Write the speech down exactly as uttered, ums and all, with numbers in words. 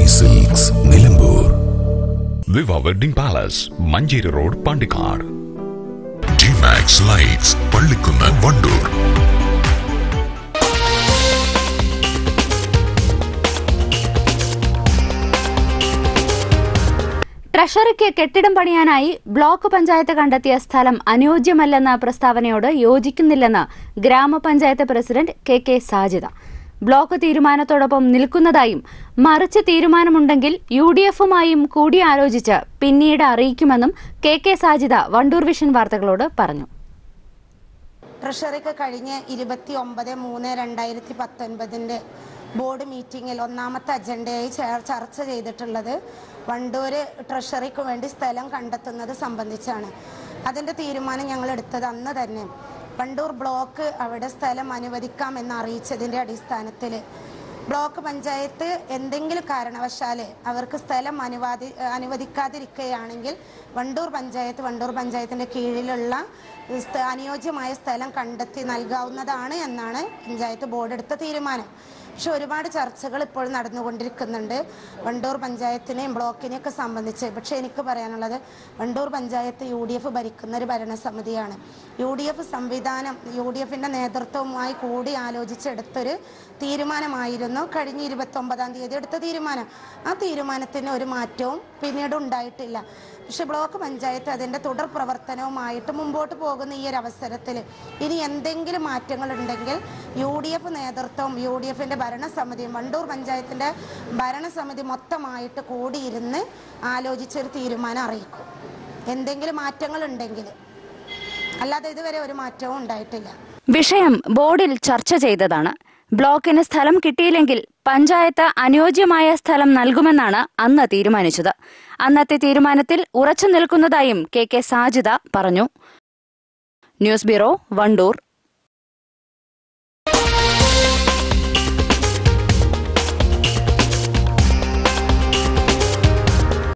Silks Nilambur. Viva wedding palace, Manjeri road, Pandikkad. Dimax lights, Pallikkunnu, Wandoor. ട്രഷറിക്ക് കെട്ടിടം പണിയാനായി ബ്ലോക്ക് പഞ്ചായത്ത് കണ്ടെത്തിയ സ്ഥലം അനുയോജ്യമല്ലെന്ന പ്രസ്താവനയോട് യോജിക്കുന്നില്ലെന്ന് ഗ്രാമപഞ്ചായത്ത് president K K Sajida. Block തീരുമാനത്തോടൊപ്പം നിൽക്കുന്നതായും മറിച്ച് തീരുമാനമുണ്ടെങ്കിൽ യു ഡി എഫുമായും കൂടിയാലോചിച്ച് പിന്നീട് അറിയിക്കുമെന്നും K K Sajida Wandoor vision വാർത്തകളോട് പറഞ്ഞു. ട്രഷറിക്ക് കഴിഞ്ഞ ഇരുപത്തി ഒമ്പത് മൂന്ന് രണ്ടായിരത്തി പത്തൊൻപതിൻ്റെ ബോർഡ് മീറ്റിംഗിൽ ഒന്നാമത്തെ അജണ്ടയായി ചർച്ച ചെയ്തിട്ടുള്ളത് വണ്ടൂർ ട്രഷറിക്ക് വേണ്ടി സ്ഥലം കണ്ടെത്തുന്നത് സംബന്ധിച്ചാണ്. അതിൻ്റെ തീരുമാനം ഞങ്ങൾ എടുത്തത് അന്ന് തന്നെ വണ്ടൂർ ബ്ലോക്ക് അവിടെ സ്ഥലം അനുവദിക്കാമെന്ന് അറിയിച്ചതിൻ്റെ അടിസ്ഥാനത്തിൽ ബ്ലോക്ക് പഞ്ചായത്ത് എന്തെങ്കിലും കാരണവശാൽ അവർക്ക് സ്ഥലം അനുവാദി അനുവദിക്കാതിരിക്കുകയാണെങ്കിൽ വണ്ടൂർ പഞ്ചായത്ത് വണ്ടൂർ പഞ്ചായത്തിൻ്റെ കീഴിലുള്ള അനുയോജ്യമായ സ്ഥലം കണ്ടെത്തി നൽകാവുന്നതാണ് എന്നാണ് പഞ്ചായത്ത് ബോർഡ് എടുത്ത തീരുമാനം. പക്ഷെ ഒരുപാട് ചർച്ചകൾ ഇപ്പോൾ നടന്നുകൊണ്ടിരിക്കുന്നുണ്ട് വണ്ടൂർ പഞ്ചായത്തിനെയും ബ്ലോക്കിനെയൊക്കെ സംബന്ധിച്ച്. പക്ഷെ എനിക്ക് പറയാനുള്ളത് Wandoor panchayat U D F ഭരിക്കുന്ന ഒരു ഭരണസമിതിയാണ്. യു ഡി എഫ് സംവിധാനം യു ഡി എഫിൻ്റെ നേതൃത്വവുമായി കൂടി ആലോചിച്ചെടുത്തൊരു തീരുമാനമായിരുന്നു കഴിഞ്ഞ ഇരുപത്തി ഒമ്പതാം തീയതി എടുത്ത തീരുമാനം. ആ തീരുമാനത്തിന് ഒരു മാറ്റവും പിന്നീട് ഉണ്ടായിട്ടില്ല. പക്ഷെ ബ്ലോക്ക് പഞ്ചായത്ത് അതിൻ്റെ തുടർ പ്രവർത്തനവുമായിട്ട് മുമ്പോട്ട് പോകുന്ന ഈ ഒരു അവസരത്തിൽ ഇനി എന്തെങ്കിലും മാറ്റങ്ങൾ ഉണ്ടെങ്കിൽ യു ഡി എഫ് നേതൃത്വം യു ഡി എഫിൻ്റെ ഭരണസമിതിയും വണ്ടൂർ പഞ്ചായത്തിൻ്റെ ഭരണസമിതി മൊത്തമായിട്ട് കൂടിയിരുന്ന് ആലോചിച്ചൊരു തീരുമാനം അറിയിക്കും, എന്തെങ്കിലും മാറ്റങ്ങൾ ഉണ്ടെങ്കിൽ. അല്ലാതെ ഇതുവരെ ഒരു മാറ്റവും ഉണ്ടായിട്ടില്ല. വിഷയം ബോർഡിൽ ചർച്ച ചെയ്തതാണ്. ബ്ലോക്കിന് സ്ഥലം കിട്ടിയില്ലെങ്കിൽ പഞ്ചായത്ത് അനുയോജ്യമായ സ്ഥലം നൽകുമെന്നാണ് അന്ന് തീരുമാനിച്ചത്. അന്നത്തെ തീരുമാനത്തിൽ ഉറച്ചു നിൽക്കുന്നതായും കെ കെ സാജിദ പറഞ്ഞു. News bureau, Wandoor.